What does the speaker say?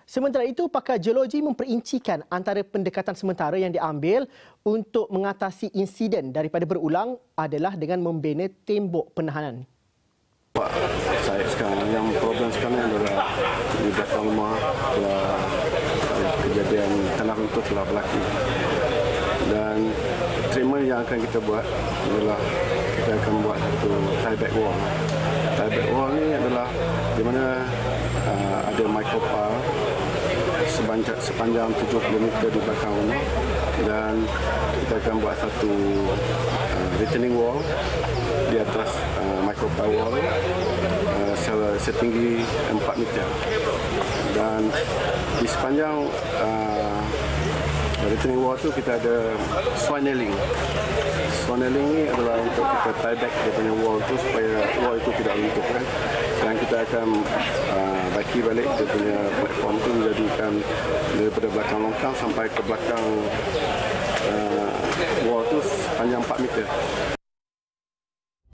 Sementara itu, pakar geologi memperincikan antara pendekatan sementara yang diambil untuk mengatasi insiden daripada berulang adalah dengan membina tembok penahanan. Saya sekarang yang problem sekarang adalah di belakang rumah telah kejadian tanah runtuh telah berlaku, dan treatment yang akan kita buat adalah kita akan buat satu tieback wall. Tieback wall ni adalah di mana ada micropile sepanjang 70 meter di belakang rumah, dan kita akan buat satu retaining wall di atas micropile wall setinggi 4 meter, dan di sepanjang retaining wall tu kita ada swanneling. Swanneling ni adalah untuk kita tie back dia punya wall tu supaya wall itu tidak runtuh kan. Dan kita akan baiki balik dia punya platform tu menjadikan daripada belakang longkang sampai ke belakang wall tu panjang 4 meter.